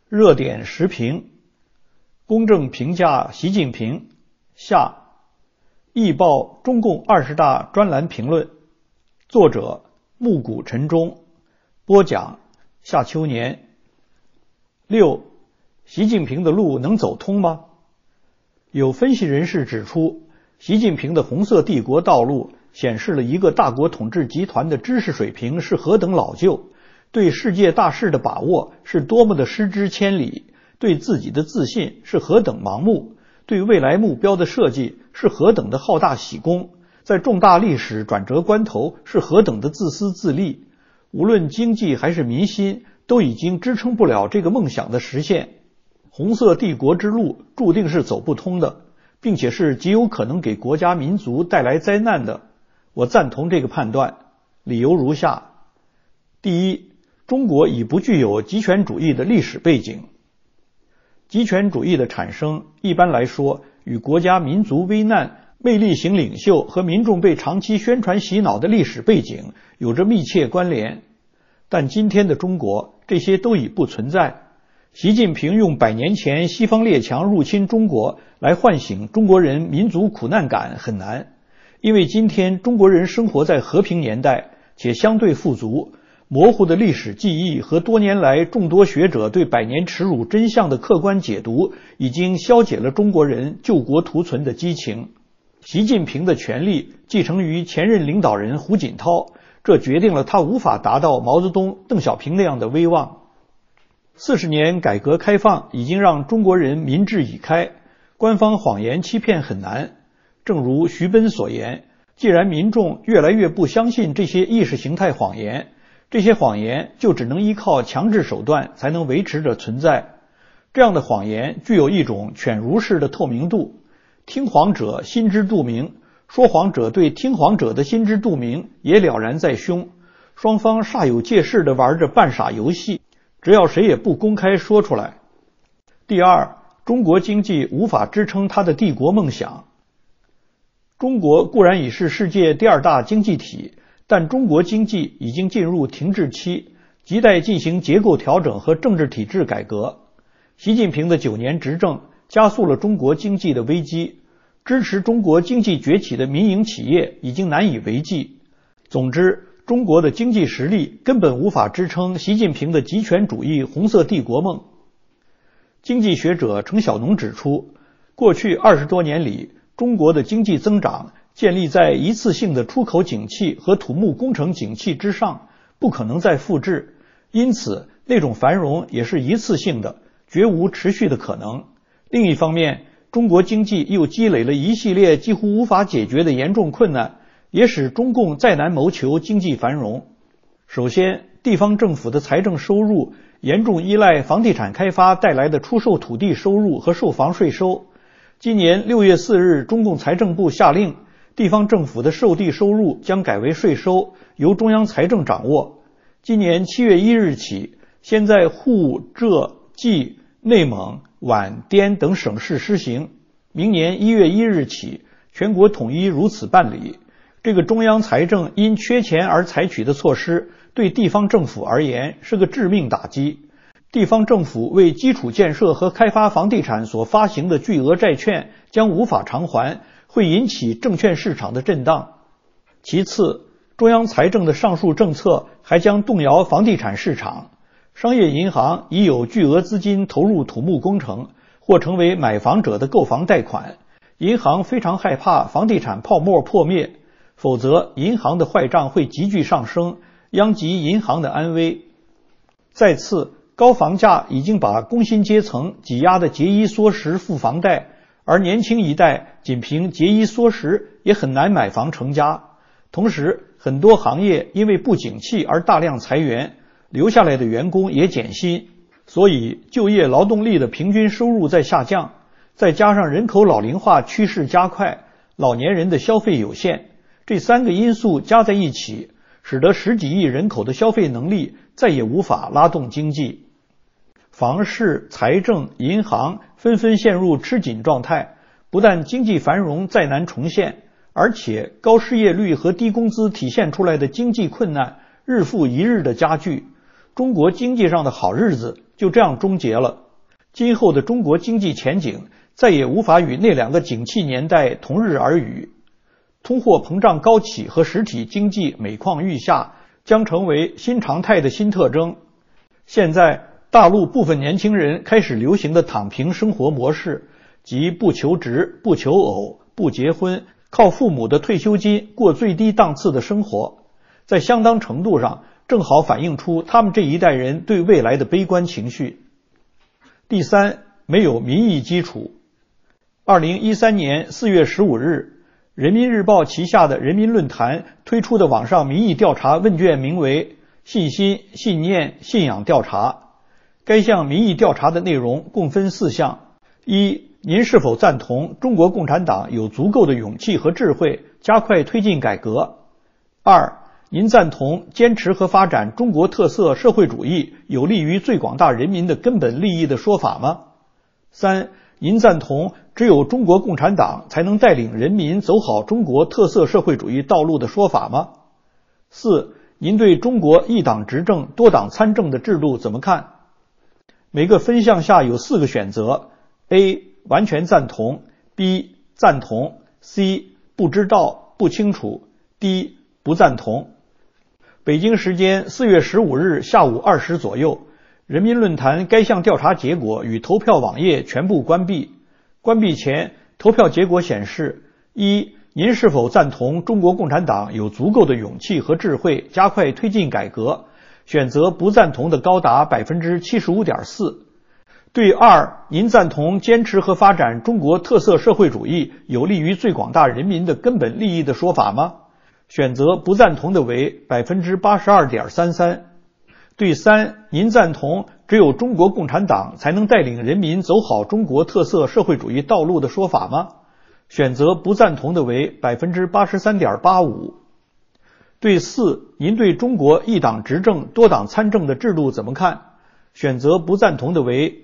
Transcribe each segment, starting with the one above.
热点时评，公正评价习近平。下，易报中共20大专栏评论，作者暮鼓晨钟，播讲夏秋年。6. 习近平的路能走通吗？有分析人士指出，习近平的红色帝国道路显示了一个大国统治集团的知识水平是何等老旧，对世界大势的把握是多么的失之千里，对自己的自信是何等盲目，对未来目标的设计是何等的好大喜功，在重大历史转折关头是何等的自私自利，无论经济还是民心都已经支撑不了这个梦想的实现。红色帝国之路注定是走不通的，并且是极有可能给国家民族带来灾难的。我赞同这个判断，理由如下。第一，中国已不具有极权主义的历史背景。极权主义的产生一般来说与国家民族危难、魅力型领袖和民众被长期宣传洗脑的历史背景有着密切关联，但今天的中国这些都已不存在。习近平用100年前西方列强入侵中国来唤醒中国人民族苦难感很难，因为今天中国人生活在和平年代，且相对富足，模糊的历史记忆和多年来众多学者对百年耻辱真相的客观解读，已经消解了中国人救国图存的激情。习近平的权力继承于前任领导人胡锦涛，这决定了他无法达到毛泽东、邓小平那样的威望。40年改革开放已经让中国人民智已开，官方谎言欺骗很难。正如徐奔所言，既然民众越来越不相信这些意识形态谎言，这些谎言就只能依靠强制手段才能维持着存在。这样的谎言具有一种犬儒式的透明度，听谎者心知肚明，说谎者对听谎者的心知肚明也了然在胸，双方煞有介事地玩着扮傻游戏，只要谁也不公开说出来。第二，中国经济无法支撑它的帝国梦想。中国固然已是世界第2大经济体，但中国经济已经进入停滞期，亟待进行结构调整和政治体制改革。习近平的9年执政加速了中国经济的危机，支持中国经济崛起的民营企业已经难以为继。总之，中国的经济实力根本无法支撑习近平的极权主义红色帝国梦。经济学者程晓农指出，过去20多年里，中国的经济增长建立在一次性的出口景气和土木工程景气之上，不可能再复制，因此那种繁荣也是一次性的，绝无持续的可能。另一方面，中国经济又积累了一系列几乎无法解决的严重困难，也使中共再难谋求经济繁荣。首先，地方政府的财政收入严重依赖房地产开发带来的出售土地收入和售房税收。今年6月4日，中共财政部下令，地方政府的售地收入将改为税收，由中央财政掌握。今年7月1日起，先在沪、浙、冀、内蒙、皖、滇等省市施行，明年1月1日起，全国统一如此办理。这个中央财政因缺钱而采取的措施，对地方政府而言是个致命打击。地方政府为基础建设和开发房地产所发行的巨额债券将无法偿还，会引起证券市场的震荡。其次，中央财政的上述政策还将动摇房地产市场。商业银行已有巨额资金投入土木工程，或成为买房者的购房贷款。银行非常害怕房地产泡沫破灭，否则银行的坏账会急剧上升，殃及银行的安危。再次，高房价已经把工薪阶层挤压的节衣缩食付房贷，而年轻一代仅凭节衣缩食也很难买房成家。同时，很多行业因为不景气而大量裁员，留下来的员工也减薪，所以就业劳动力的平均收入在下降。再加上人口老龄化趋势加快，老年人的消费有限，这3个因素加在一起，使得10几亿人口的消费能力再也无法拉动经济。房市、财政、银行纷纷陷入吃紧状态，不但经济繁荣再难重现，而且高失业率和低工资体现出来的经济困难日复一日的加剧。中国经济上的好日子就这样终结了。今后的中国经济前景再也无法与那两个景气年代同日而语。通货膨胀高企和实体经济每况愈下将成为新常态的新特征。现在大陆部分年轻人开始流行的躺平生活模式，即不求职、不求偶、不结婚，靠父母的退休金过最低档次的生活，在相当程度上正好反映出他们这一代人对未来的悲观情绪。第三，没有民意基础。2013年4月15日，人民日报旗下的人民论坛推出的网上民意调查问卷名为信心、信念、信仰调查。该项民意调查的内容共分4项：一、您是否赞同中国共产党有足够的勇气和智慧加快推进改革？二、您赞同坚持和发展中国特色社会主义有利于最广大人民的根本利益的说法吗？三、您赞同只有中国共产党才能带领人民走好中国特色社会主义道路的说法吗？四、您对中国一党执政、多党参政的制度怎么看？每个分项下有4个选择 ：A. 完全赞同 ；B. 赞同 ；C. 不知道、不清楚 ；D. 不赞同。北京时间4月15日下午2时左右，人民论坛该项调查结果与投票网页全部关闭。关闭前，投票结果显示：一、您是否赞同中国共产党有足够的勇气和智慧加快推进改革？选择不赞同的高达 75.4%。对二，您赞同坚持和发展中国特色社会主义有利于最广大人民的根本利益的说法吗？选择不赞同的为 82.33%。对三，您赞同只有中国共产党才能带领人民走好中国特色社会主义道路的说法吗？选择不赞同的为 83.85%。对四，您对中国一党执政、多党参政的制度怎么看？选择不赞同的为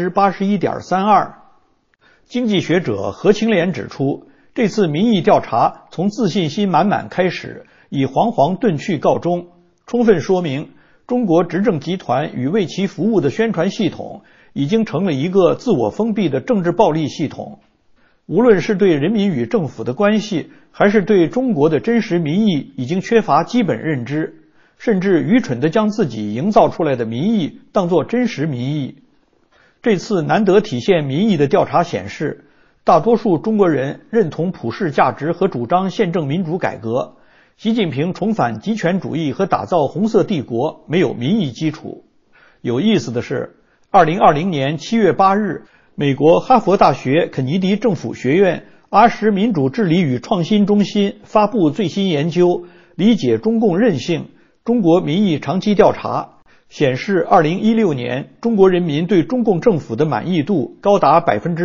81.32%。经济学者何清濂指出，这次民意调查从自信心满满开始，以惶惶遁去告终，充分说明中国执政集团与为其服务的宣传系统已经成了一个自我封闭的政治暴力系统。无论是对人民与政府的关系，还是对中国的真实民意，已经缺乏基本认知，甚至愚蠢地将自己营造出来的民意当作真实民意。这次难得体现民意的调查显示，大多数中国人认同普世价值和主张宪政民主改革。习近平重返极权主义和打造红色帝国没有民意基础。有意思的是，2020年7月8日，美国哈佛大学肯尼迪政府学院阿什民主治理与创新中心发布最新研究《理解中共韧性：中国民意长期调查》，显示2016年中国人民对中共政府的满意度高达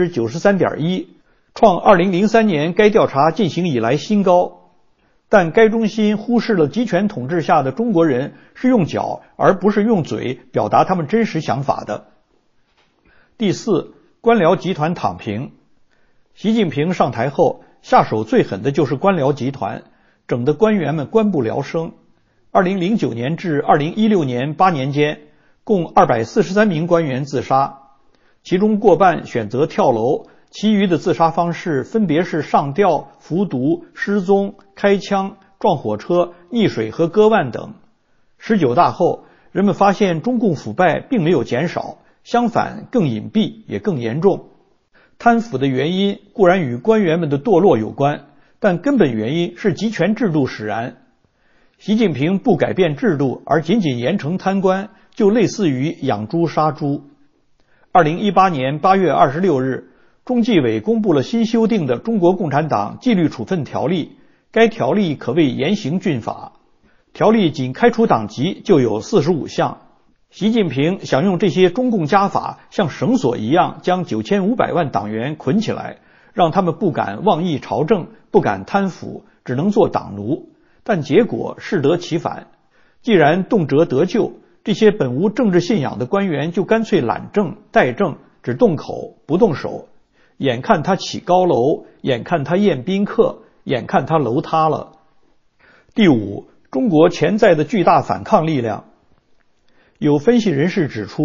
93.1%， 创2003年该调查进行以来新高。但该中心忽视了集权统治下的中国人是用脚而不是用嘴表达他们真实想法的。第四，官僚集团躺平。习近平上台后，下手最狠的就是官僚集团，整得官员们官不聊生。2009年至2016年8年间，共243名官员自杀，其中过半选择跳楼，其余的自杀方式分别是上吊、服毒、失踪、开枪、撞火车、溺水和割腕等。19大后，人们发现中共腐败并没有减少，相反更隐蔽也更严重。贪腐的原因固然与官员们的堕落有关，但根本原因是集权制度使然。习近平不改变制度而仅仅严惩贪官，就类似于养猪杀猪。2018年8月26日，中纪委公布了新修订的《中国共产党纪律处分条例》，该条例可谓严刑峻法。条例仅开除党籍就有45项。习近平想用这些中共家法像绳索一样将9500万党员捆起来，让他们不敢妄议朝政，不敢贪腐，只能做党奴。但结果适得其反。既然动辄得咎，这些本无政治信仰的官员就干脆懒政怠政，只动口不动手。眼看他起高楼，眼看他宴宾客，眼看他楼塌了。第五，中国潜在的巨大反抗力量。有分析人士指出，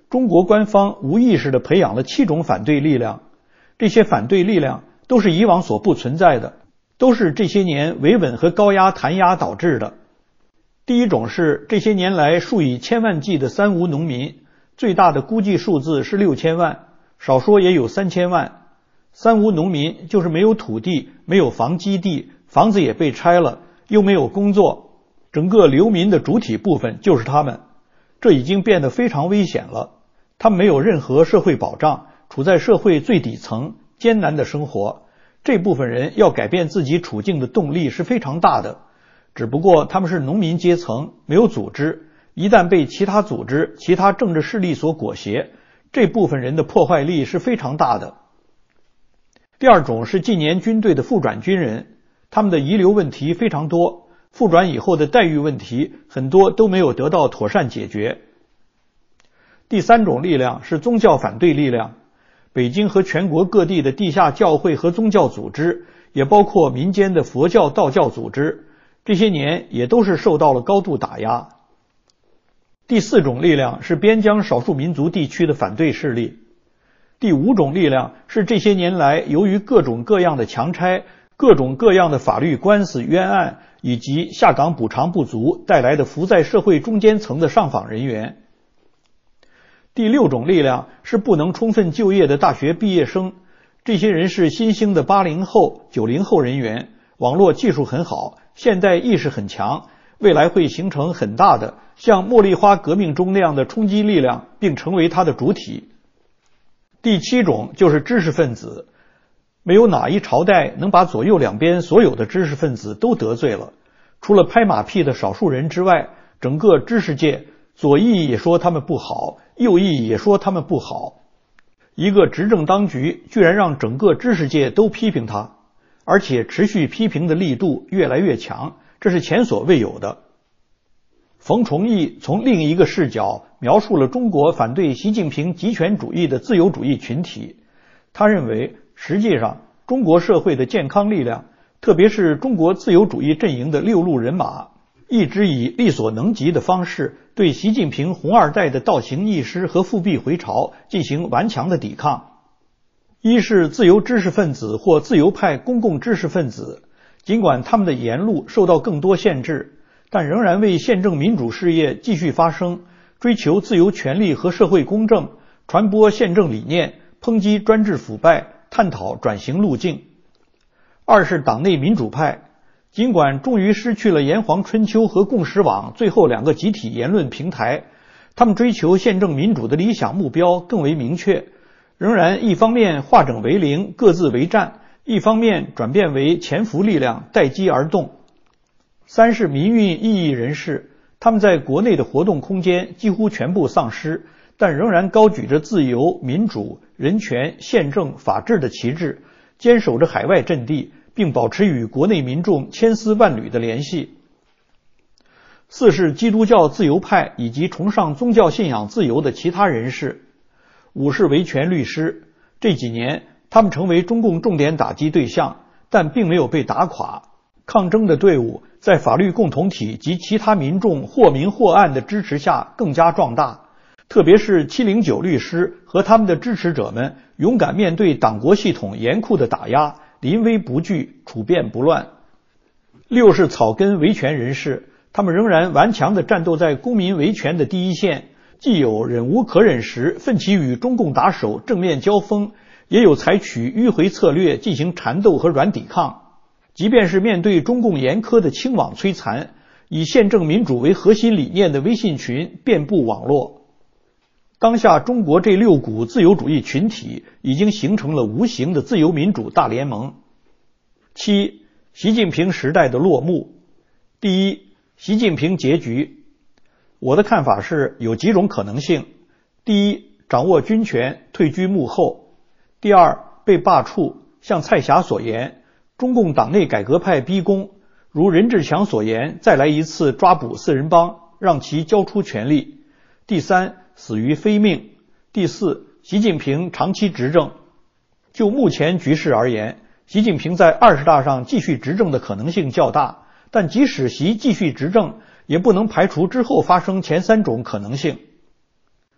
中国官方无意识地培养了7种反对力量，这些反对力量都是以往所不存在的，都是这些年维稳和高压弹压导致的。第一种是这些年来数以千万计的三无农民，最大的估计数字是6000万，少说也有3000万。三无农民就是没有土地，没有房基地，房子也被拆了，又没有工作，整个流民的主体部分就是他们。这已经变得非常危险了，他们没有任何社会保障，处在社会最底层，艰难的生活。这部分人要改变自己处境的动力是非常大的，只不过他们是农民阶层，没有组织，一旦被其他组织、其他政治势力所裹挟，这部分人的破坏力是非常大的。第二种是近年军队的复转军人，他们的遗留问题非常多，复转以后的待遇问题很多都没有得到妥善解决。第三种力量是宗教反对力量，北京和全国各地的地下教会和宗教组织，也包括民间的佛教、道教组织，这些年也都是受到了高度打压。第四种力量是边疆少数民族地区的反对势力。第五种力量是这些年来由于各种各样的强拆、各种各样的法律官司冤案以及下岗补偿不足带来的浮在社会中间层的上访人员。第六种力量是不能充分就业的大学毕业生，这些人是新兴的80后、90后人员，网络技术很好，现代意识很强，未来会形成很大的像茉莉花革命中那样的冲击力量，并成为它的主体。第七种就是知识分子，没有哪一朝代能把左右两边所有的知识分子都得罪了，除了拍马屁的少数人之外，整个知识界左翼也说他们不好，右翼也说他们不好。一个执政当局居然让整个知识界都批评他，而且持续批评的力度越来越强，这是前所未有的。冯崇义从另一个视角描述了中国反对习近平极权主义的自由主义群体。他认为，实际上中国社会的健康力量，特别是中国自由主义阵营的6路人马，一直以力所能及的方式对习近平红二代的倒行逆施和复辟回潮进行顽强的抵抗。一是自由知识分子或自由派公共知识分子，尽管他们的言路受到更多限制，但仍然为宪政民主事业继续发声，追求自由权利和社会公正，传播宪政理念，抨击专制腐败，探讨转型路径。二是党内民主派，尽管终于失去了炎黄春秋和共识网最后2个集体言论平台，他们追求宪政民主的理想目标更为明确，仍然一方面化整为零，各自为战，一方面转变为潜伏力量，待机而动。三是民运异议人士，他们在国内的活动空间几乎全部丧失，但仍然高举着自由、民主、人权、宪政、法治的旗帜，坚守着海外阵地，并保持与国内民众千丝万缕的联系。四是基督教自由派以及崇尚宗教信仰自由的其他人士。五是维权律师，这几年他们成为中共重点打击对象，但并没有被打垮。抗争的队伍在法律共同体及其他民众或明或暗的支持下更加壮大，特别是709律师和他们的支持者们勇敢面对党国系统严酷的打压，临危不惧，处变不乱。六是草根维权人士，他们仍然顽强地战斗在公民维权的第一线，既有忍无可忍时奋起与中共打手正面交锋，也有采取迂回策略进行缠斗和软抵抗。即便是面对中共严苛的清网摧残，以宪政民主为核心理念的微信群遍布网络。当下中国这6股自由主义群体已经形成了无形的自由民主大联盟。七、习近平时代的落幕。第一，习近平结局。我的看法是有几种可能性。第一，掌握军权，退居幕后。第二，被罢黜，像蔡霞所言，中共党内改革派逼宫，如任志强所言，再来一次抓捕四人帮，让其交出权力。第三，死于非命。第四，习近平长期执政。就目前局势而言，习近平在20大上继续执政的可能性较大，但即使习继续执政，也不能排除之后发生前3种可能性。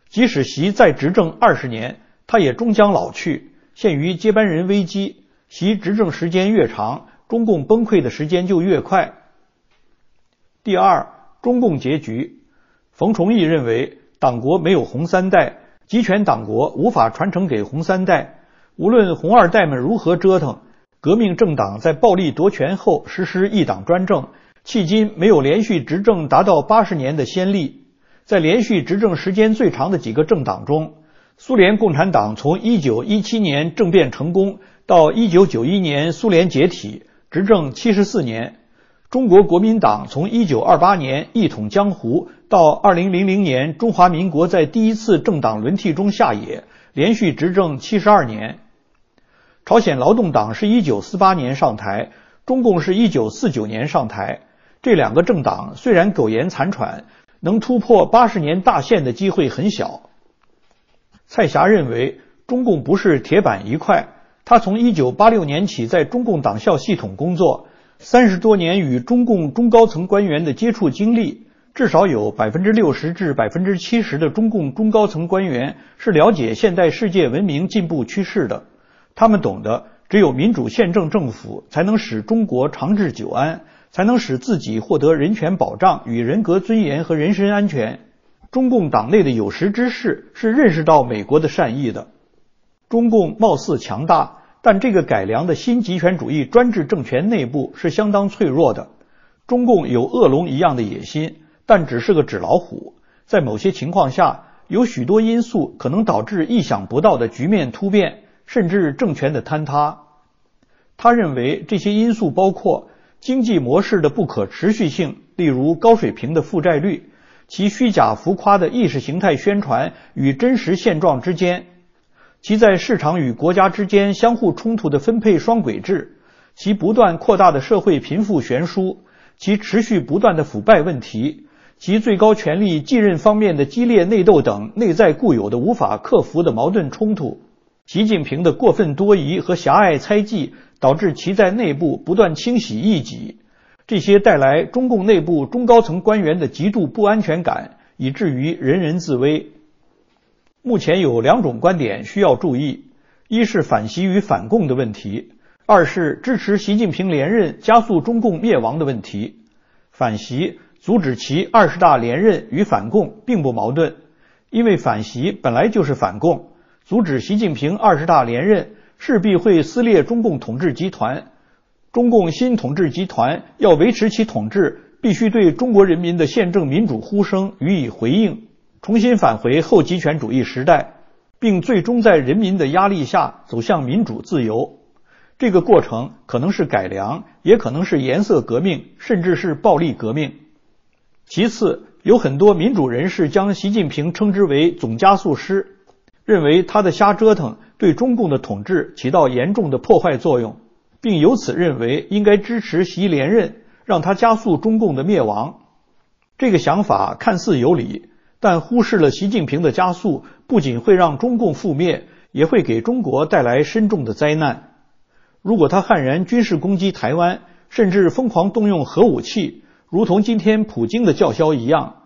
即使习再执政20年，他也终将老去，陷于接班人危机。习执政时间越长，中共崩溃的时间就越快。第二，中共结局。冯崇义认为，党国没有红三代，集权党国无法传承给红三代。无论红二代们如何折腾，革命政党在暴力夺权后实施一党专政，迄今没有连续执政达到80年的先例。在连续执政时间最长的几个政党中，苏联共产党从1917年政变成功到1991年苏联解体，执政74年。中国国民党从1928年一统江湖到2000年中华民国在第一次政党轮替中下野，连续执政72年。朝鲜劳动党是1948年上台，中共是1949年上台。这两个政党虽然苟延残喘，能突破80年大限的机会很小。蔡霞认为，中共不是铁板一块，他从1986年起在中共党校系统工作，30多年与中共中高层官员的接触经历，至少有60%至70%的中共中高层官员是了解现代世界文明进步趋势的。他们懂得，只有民主宪政政府才能使中国长治久安，才能使自己获得人权保障与人格尊严和人身安全。中共党内的有识之士是认识到美国的善意的。中共貌似强大，但这个改良的新极权主义专制政权内部是相当脆弱的。中共有恶龙一样的野心，但只是个纸老虎。在某些情况下，有许多因素可能导致意想不到的局面突变，甚至政权的坍塌。他认为这些因素包括经济模式的不可持续性，例如高水平的负债率，其虚假浮夸的意识形态宣传与真实现状之间，其在市场与国家之间相互冲突的分配双轨制，其不断扩大的社会贫富悬殊，其持续不断的腐败问题，其最高权力继任方面的激烈内斗等内在固有的无法克服的矛盾冲突。习近平的过分多疑和狭隘猜忌导致其在内部不断清洗异己，这些带来中共内部中高层官员的极度不安全感，以至于人人自危。目前有2种观点需要注意，一是反习与反共的问题，二是支持习近平连任加速中共灭亡的问题。反习阻止其20大连任与反共并不矛盾，因为反习本来就是反共，阻止习近平20大连任势必会撕裂中共统治集团。中共新统治集团要维持其统治，必须对中国人民的宪政民主呼声予以回应，重新返回后极权主义时代，并最终在人民的压力下走向民主自由。这个过程可能是改良，也可能是颜色革命，甚至是暴力革命。其次，有很多民主人士将习近平称之为总加速师，认为他的瞎折腾对中共的统治起到严重的破坏作用，并由此认为应该支持习连任，让他加速中共的灭亡。这个想法看似有理，但忽视了习近平的加速不仅会让中共覆灭，也会给中国带来深重的灾难。如果他悍然军事攻击台湾，甚至疯狂动用核武器，如同今天普京的叫嚣一样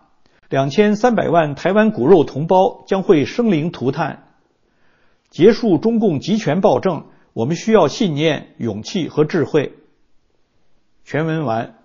，2300万台湾骨肉同胞将会生灵涂炭。结束中共集权暴政，我们需要信念、勇气和智慧。全文完。